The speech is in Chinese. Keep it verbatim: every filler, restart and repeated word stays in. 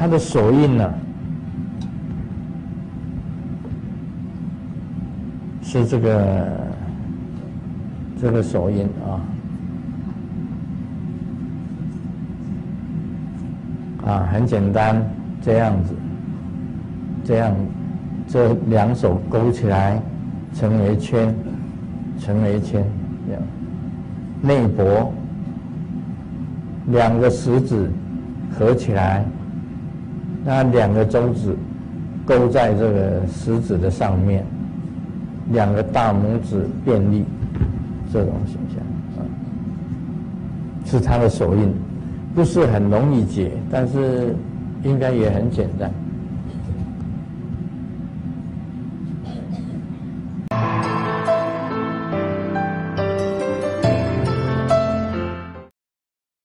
它的手印呢、啊，是这个这个手印啊，啊，很简单，这样子，这样，这两手勾起来，成为圈，成为圈，这样，内脖，两个食指合起来，那两个中指勾在这个食指的上面，两个大拇指便利，这种形象啊，是他的手印，不是很容易解，但是应该也很简单。